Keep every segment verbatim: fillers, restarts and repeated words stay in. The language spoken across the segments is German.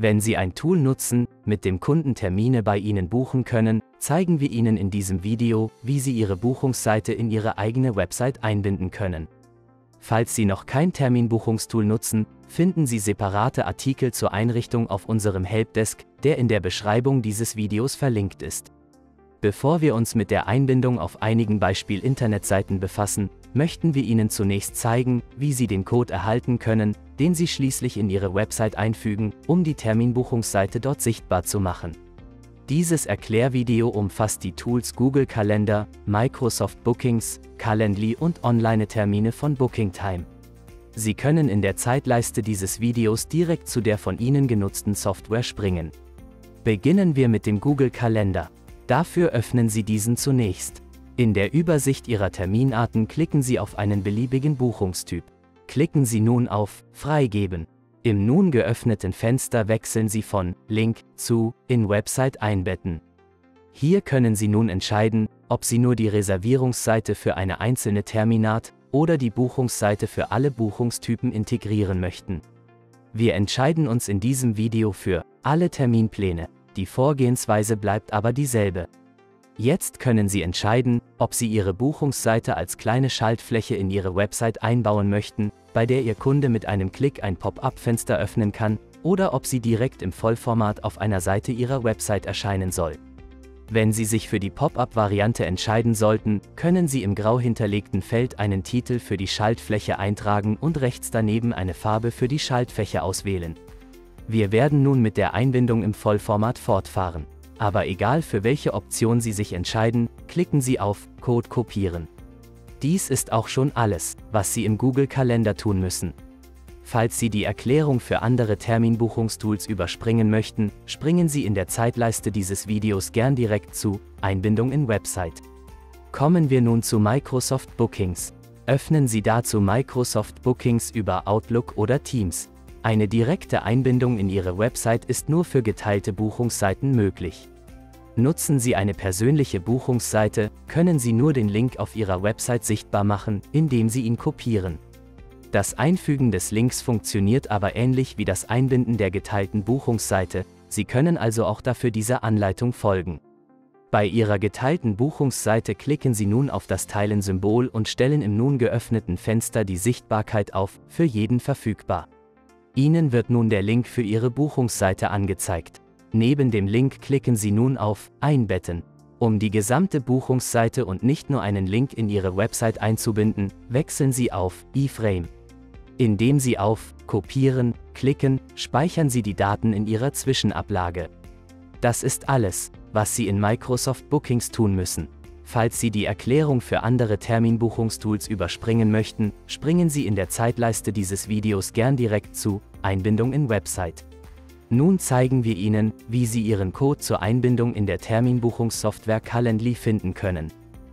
Wenn Sie ein Tool nutzen, mit dem Kunden Termine bei Ihnen buchen können, zeigen wir Ihnen in diesem Video, wie Sie Ihre Buchungsseite in Ihre eigene Website einbinden können. Falls Sie noch kein Terminbuchungstool nutzen, finden Sie separate Artikel zur Einrichtung auf unserem Helpdesk, der in der Beschreibung dieses Videos verlinkt ist. Bevor wir uns mit der Einbindung auf einigen Beispiel-Internetseiten befassen, möchten wir Ihnen zunächst zeigen, wie Sie den Code erhalten können, den Sie schließlich in Ihre Website einfügen, um die Terminbuchungsseite dort sichtbar zu machen. Dieses Erklärvideo umfasst die Tools Google Kalender, Microsoft Bookings, Calendly und Online-Termine von BookingTime. Sie können in der Zeitleiste dieses Videos direkt zu der von Ihnen genutzten Software springen. Beginnen wir mit dem Google Kalender. Dafür öffnen Sie diesen zunächst. In der Übersicht Ihrer Terminarten klicken Sie auf einen beliebigen Buchungstyp. Klicken Sie nun auf Freigeben. Im nun geöffneten Fenster wechseln Sie von Link zu in Website einbetten. Hier können Sie nun entscheiden, ob Sie nur die Reservierungsseite für eine einzelne Terminart oder die Buchungsseite für alle Buchungstypen integrieren möchten. Wir entscheiden uns in diesem Video für alle Terminpläne. Die Vorgehensweise bleibt aber dieselbe. Jetzt können Sie entscheiden, ob Sie Ihre Buchungsseite als kleine Schaltfläche in Ihre Website einbauen möchten, bei der Ihr Kunde mit einem Klick ein Pop-up-Fenster öffnen kann, oder ob sie direkt im Vollformat auf einer Seite Ihrer Website erscheinen soll. Wenn Sie sich für die Pop-up-Variante entscheiden sollten, können Sie im grau hinterlegten Feld einen Titel für die Schaltfläche eintragen und rechts daneben eine Farbe für die Schaltfläche auswählen. Wir werden nun mit der Einbindung im Vollformat fortfahren. Aber egal für welche Option Sie sich entscheiden, klicken Sie auf Code kopieren. Dies ist auch schon alles, was Sie im Google Kalender tun müssen. Falls Sie die Erklärung für andere Terminbuchungstools überspringen möchten, springen Sie in der Zeitleiste dieses Videos gern direkt zu Einbindung in Website. Kommen wir nun zu Microsoft Bookings. Öffnen Sie dazu Microsoft Bookings über Outlook oder Teams. Eine direkte Einbindung in Ihre Website ist nur für geteilte Buchungsseiten möglich. Nutzen Sie eine persönliche Buchungsseite, können Sie nur den Link auf Ihrer Website sichtbar machen, indem Sie ihn kopieren. Das Einfügen des Links funktioniert aber ähnlich wie das Einbinden der geteilten Buchungsseite, Sie können also auch dafür dieser Anleitung folgen. Bei Ihrer geteilten Buchungsseite klicken Sie nun auf das Teilen-Symbol und stellen im nun geöffneten Fenster die Sichtbarkeit auf, für jeden verfügbar. Ihnen wird nun der Link für Ihre Buchungsseite angezeigt. Neben dem Link klicken Sie nun auf Einbetten. Um die gesamte Buchungsseite und nicht nur einen Link in Ihre Website einzubinden, wechseln Sie auf eFrame. Indem Sie auf Kopieren klicken, speichern Sie die Daten in Ihrer Zwischenablage. Das ist alles, was Sie in Microsoft Bookings tun müssen. Falls Sie die Erklärung für andere Terminbuchungstools überspringen möchten, springen Sie in der Zeitleiste dieses Videos gern direkt zu Einbindung in Website. Nun zeigen wir Ihnen, wie Sie Ihren Code zur Einbindung in der Terminbuchungssoftware Calendly finden können.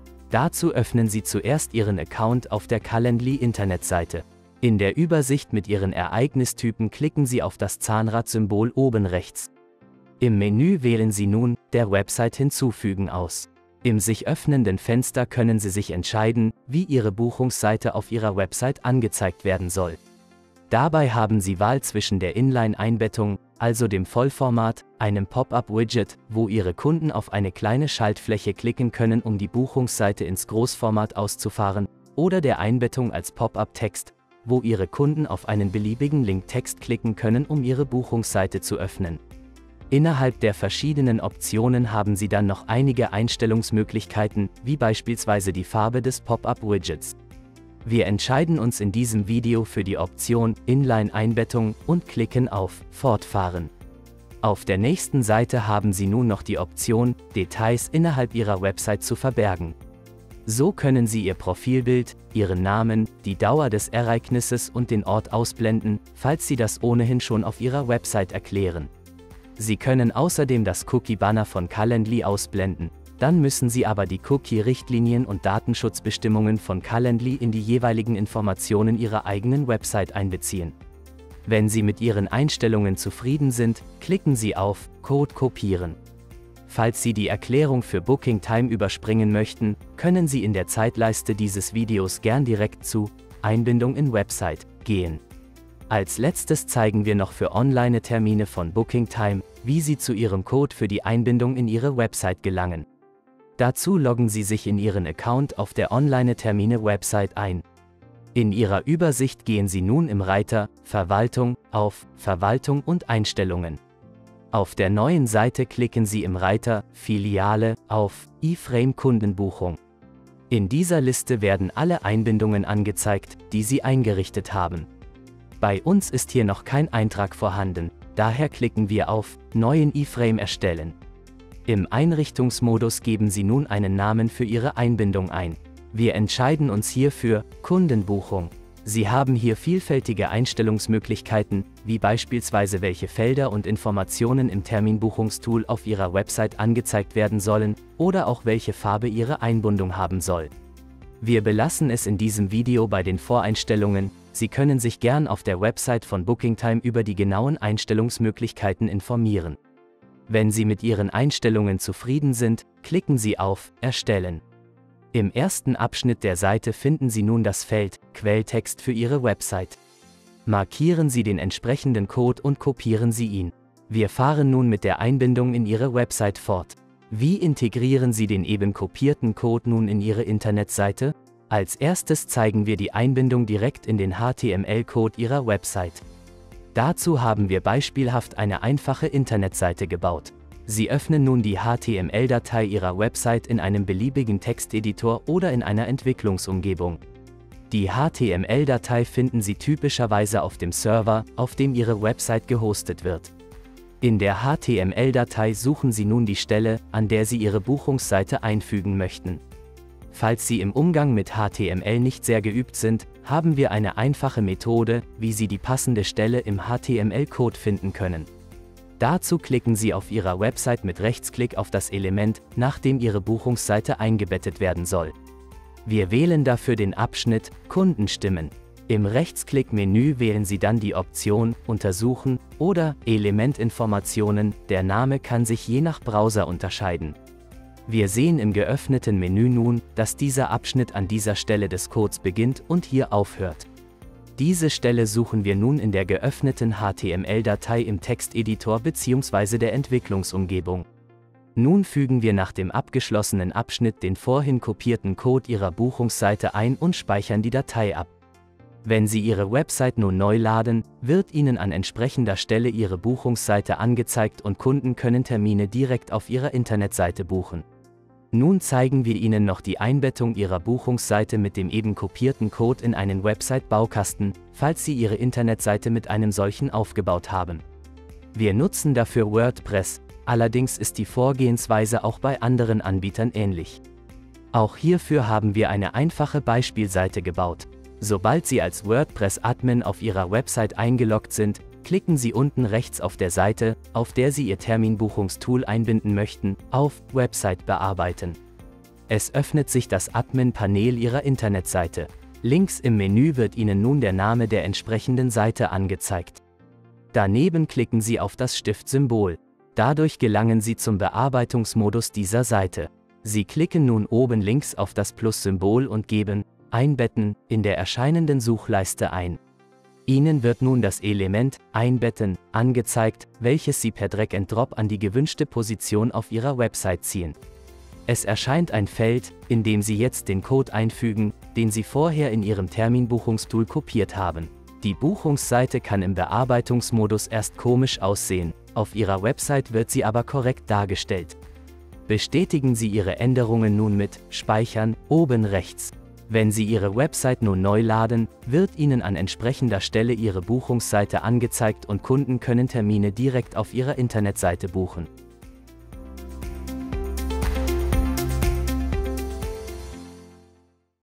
Dazu öffnen Sie zuerst Ihren Account auf der Calendly-Internetseite. In der Übersicht mit Ihren Ereignistypen klicken Sie auf das Zahnrad-Symbol oben rechts. Im Menü wählen Sie nun der Website hinzufügen aus. Im sich öffnenden Fenster können Sie sich entscheiden, wie Ihre Buchungsseite auf Ihrer Website angezeigt werden soll. Dabei haben Sie Wahl zwischen der Inline-Einbettung, also dem Vollformat, einem Pop-up-Widget, wo Ihre Kunden auf eine kleine Schaltfläche klicken können, um die Buchungsseite ins Großformat auszufahren, oder der Einbettung als Pop-up-Text, wo Ihre Kunden auf einen beliebigen Linktext klicken können, um Ihre Buchungsseite zu öffnen. Innerhalb der verschiedenen Optionen haben Sie dann noch einige Einstellungsmöglichkeiten, wie beispielsweise die Farbe des Pop-up-Widgets. Wir entscheiden uns in diesem Video für die Option Inline-Einbettung und klicken auf Fortfahren. Auf der nächsten Seite haben Sie nun noch die Option, Details innerhalb Ihrer Website zu verbergen. So können Sie Ihr Profilbild, Ihren Namen, die Dauer des Ereignisses und den Ort ausblenden, falls Sie das ohnehin schon auf Ihrer Website erklären. Sie können außerdem das Cookie-Banner von Calendly ausblenden, dann müssen Sie aber die Cookie-Richtlinien und Datenschutzbestimmungen von Calendly in die jeweiligen Informationen Ihrer eigenen Website einbeziehen. Wenn Sie mit Ihren Einstellungen zufrieden sind, klicken Sie auf Code kopieren. Falls Sie die Erklärung für BookingTime überspringen möchten, können Sie in der Zeitleiste dieses Videos gern direkt zu Einbindung in Website gehen. Als letztes zeigen wir noch für Online-Termine von BookingTime, wie Sie zu Ihrem Code für die Einbindung in Ihre Website gelangen. Dazu loggen Sie sich in Ihren Account auf der Online-Termine-Website ein. In Ihrer Übersicht gehen Sie nun im Reiter Verwaltung auf Verwaltung und Einstellungen. Auf der neuen Seite klicken Sie im Reiter Filiale auf eFrame Kundenbuchung. In dieser Liste werden alle Einbindungen angezeigt, die Sie eingerichtet haben. Bei uns ist hier noch kein Eintrag vorhanden, daher klicken wir auf Neuen eFrame erstellen. Im Einrichtungsmodus geben Sie nun einen Namen für Ihre Einbindung ein. Wir entscheiden uns hier für Kundenbuchung. Sie haben hier vielfältige Einstellungsmöglichkeiten, wie beispielsweise welche Felder und Informationen im Terminbuchungstool auf Ihrer Website angezeigt werden sollen oder auch welche Farbe Ihre Einbindung haben soll. Wir belassen es in diesem Video bei den Voreinstellungen. Sie können sich gern auf der Website von BookingTime über die genauen Einstellungsmöglichkeiten informieren. Wenn Sie mit Ihren Einstellungen zufrieden sind, klicken Sie auf Erstellen. Im ersten Abschnitt der Seite finden Sie nun das Feld Quelltext für Ihre Website. Markieren Sie den entsprechenden Code und kopieren Sie ihn. Wir fahren nun mit der Einbindung in Ihre Website fort. Wie integrieren Sie den eben kopierten Code nun in Ihre Internetseite? Als erstes zeigen wir die Einbindung direkt in den H T M L-Code Ihrer Website. Dazu haben wir beispielhaft eine einfache Internetseite gebaut. Sie öffnen nun die H T M L-Datei Ihrer Website in einem beliebigen Texteditor oder in einer Entwicklungsumgebung. Die H T M L-Datei finden Sie typischerweise auf dem Server, auf dem Ihre Website gehostet wird. In der H T M L-Datei suchen Sie nun die Stelle, an der Sie Ihre Buchungsseite einfügen möchten. Falls Sie im Umgang mit H T M L nicht sehr geübt sind, haben wir eine einfache Methode, wie Sie die passende Stelle im H T M L-Code finden können. Dazu klicken Sie auf Ihrer Website mit Rechtsklick auf das Element, nach dem Ihre Buchungsseite eingebettet werden soll. Wir wählen dafür den Abschnitt Kundenstimmen. Im Rechtsklick-Menü wählen Sie dann die Option Untersuchen oder Elementinformationen, der Name kann sich je nach Browser unterscheiden. Wir sehen im geöffneten Menü nun, dass dieser Abschnitt an dieser Stelle des Codes beginnt und hier aufhört. Diese Stelle suchen wir nun in der geöffneten H T M L-Datei im Texteditor bzw. der Entwicklungsumgebung. Nun fügen wir nach dem abgeschlossenen Abschnitt den vorhin kopierten Code Ihrer Buchungsseite ein und speichern die Datei ab. Wenn Sie Ihre Website nun neu laden, wird Ihnen an entsprechender Stelle Ihre Buchungsseite angezeigt und Kunden können Termine direkt auf Ihrer Internetseite buchen. Nun zeigen wir Ihnen noch die Einbettung Ihrer Buchungsseite mit dem eben kopierten Code in einen Website-Baukasten, falls Sie Ihre Internetseite mit einem solchen aufgebaut haben. Wir nutzen dafür WordPress, allerdings ist die Vorgehensweise auch bei anderen Anbietern ähnlich. Auch hierfür haben wir eine einfache Beispielseite gebaut. Sobald Sie als WordPress-Admin auf Ihrer Website eingeloggt sind, klicken Sie unten rechts auf der Seite, auf der Sie Ihr Terminbuchungstool einbinden möchten, auf Website bearbeiten. Es öffnet sich das Admin-Panel Ihrer Internetseite. Links im Menü wird Ihnen nun der Name der entsprechenden Seite angezeigt. Daneben klicken Sie auf das Stiftsymbol. Dadurch gelangen Sie zum Bearbeitungsmodus dieser Seite. Sie klicken nun oben links auf das Plus-Symbol und geben Einbetten in der erscheinenden Suchleiste ein. Ihnen wird nun das Element Einbetten angezeigt, welches Sie per Drag and Drop an die gewünschte Position auf Ihrer Website ziehen. Es erscheint ein Feld, in dem Sie jetzt den Code einfügen, den Sie vorher in Ihrem Terminbuchungstool kopiert haben. Die Buchungsseite kann im Bearbeitungsmodus erst komisch aussehen, auf Ihrer Website wird sie aber korrekt dargestellt. Bestätigen Sie Ihre Änderungen nun mit Speichern oben rechts. Wenn Sie Ihre Website nun neu laden, wird Ihnen an entsprechender Stelle Ihre Buchungsseite angezeigt und Kunden können Termine direkt auf Ihrer Internetseite buchen.